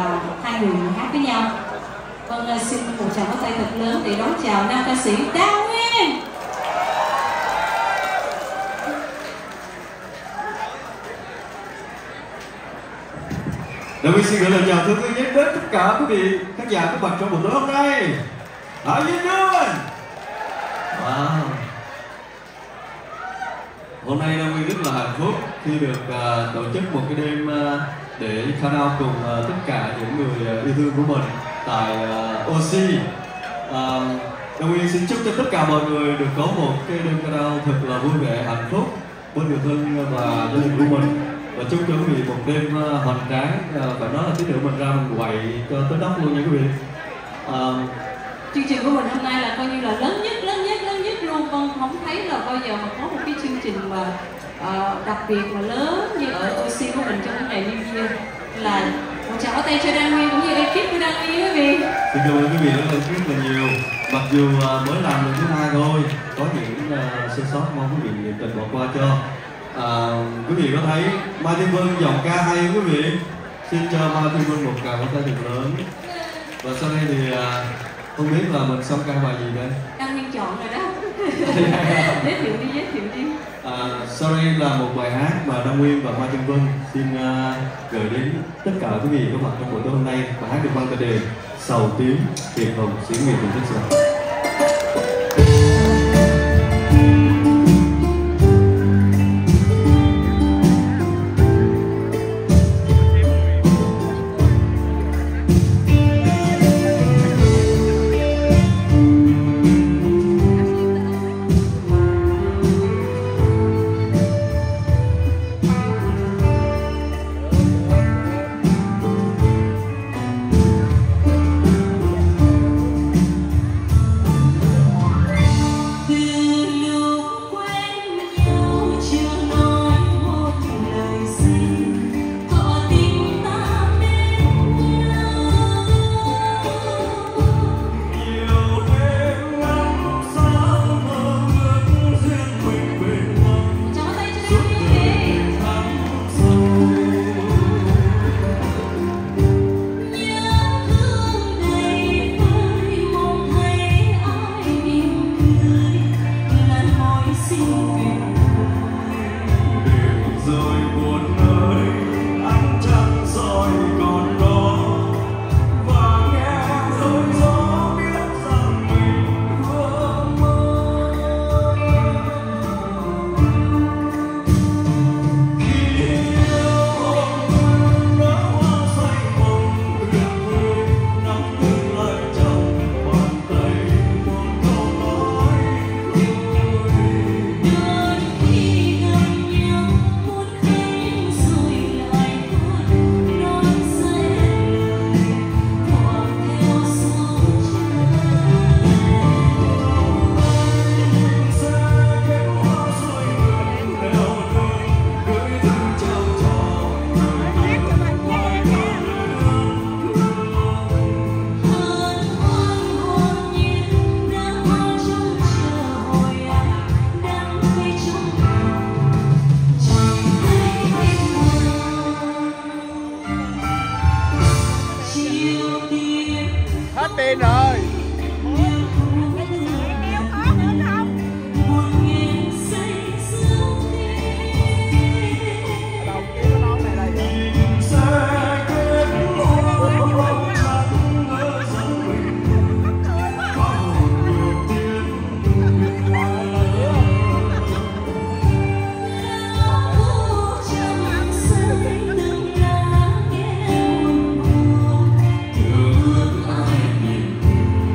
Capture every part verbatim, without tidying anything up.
hai người hát với nhau. Vâng, xin một tràng pháo tay thật lớn để đón chào nam ca sĩ Đăng Nguyên. Đăng Nguyên xin gửi lời chào thương yêu nhất đến tất cả quý vị khán giả có mặt trong buổi tối hôm nay. How you doing? Wow. Hôm nay Đăng Nguyên rất là hạnh phúc khi được uh, tổ chức một cái đêm uh, để count out cùng uh, tất cả những người uh, yêu thương của mình tại uh, ô xê. Uh, Đăng Nguyên xin chúc cho tất cả mọi người được có một cái đêm count out thật là vui vẻ, hạnh phúc bên người thân và gia đình của mình. Và chúc cho quý vị một đêm uh, hoành tráng, uh, và nói là tí nữa mình ra mình quậy cho tới đốc luôn nha quý vị. Uh, Chương trình của mình hôm nay là coi như là lớn nhất, lớn nhất, lớn nhất luôn. Con không thấy là bao giờ mà có một cái chương trình mà uh, đặc biệt mà lớn như ở ô xê của mình trong cái ngày New Year. Là một tràng pháo tay cho Đăng Nguyên cũng như ekip của Đăng Nguyên quý vị. Xin cảm ơn quý vị rất là nhiều. Mặc dù uh, mới làm lần thứ hai thôi, có những uh, sơ sót mong quý vị tình bỏ qua cho. Uh, quý vị có thấy Mai Thiên Vân giọng ca hay quý vị? Xin cho Mai Thiên Vân một tràng pháo tay thật lớn. Và sau đây thì uh, không biết là mình xong ca bài gì đây? Đăng Nguyên chọn rồi đó. Giới thiệu đi, giới thiệu đi. Uh, sorry là một bài hát mà Đăng Nguyên và Mai Thiên Vân xin uh, gửi đến tất cả quý vị có mặt trong buổi tối hôm nay. Bài hát được mang tựa đề Sầu Tím Tiền Hồng Xí Nghiệp Bình Chất Sài. Hết tiền rồi. Hãy subscribe cho kênh Ghiền Mì Gõ để không bỏ lỡ những video hấp dẫn.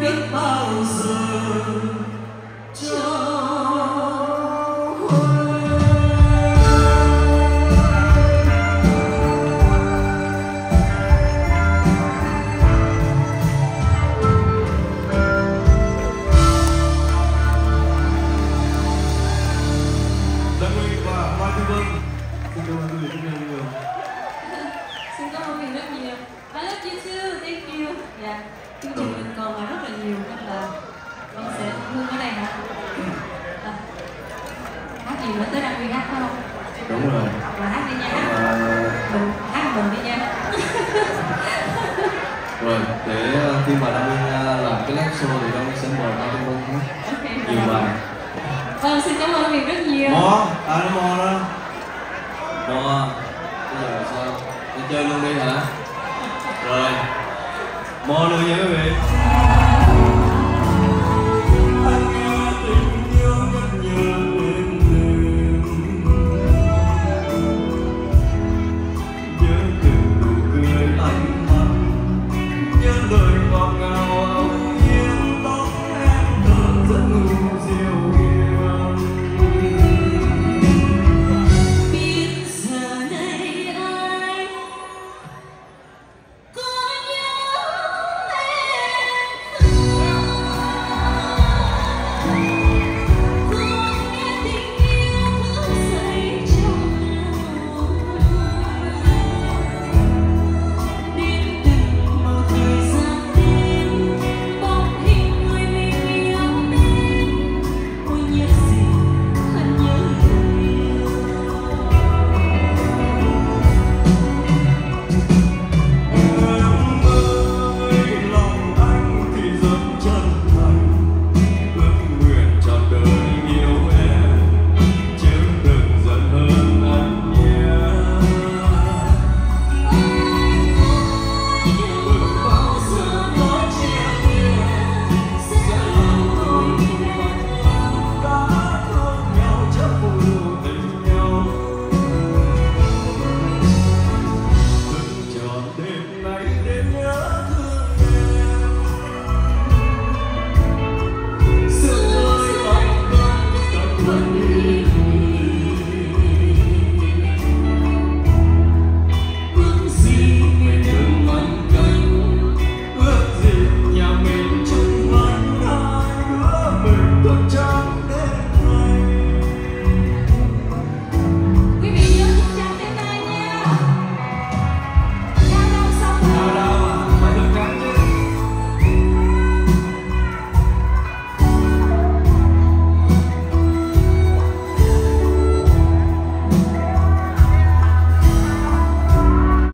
biết bao giờ cho xin cảm ơn Huyền rất nhiều. I love you too, thank you. Dạ, chương trình mình còn là rất là nhiều nên là mình sẽ ngưng ở đây hả? À, hát gì nữa tới Đăng Huy hát phải không? Đúng rồi. Rồi hát đi nha, hát À, mình hát mình đi nha. rồi để uh, khi mà Đăng Huy uh, làm cái live show thì Đăng Huy sẽ mời Martin Vân hát Ok. nhiều bài. Vâng, xin cảm ơn Huyền rất nhiều. Mo, ai nó Mo đó? Mo, bây giờ là sao? Đi chơi luôn đi hả? Rồi, Mo luôn nha quý vị.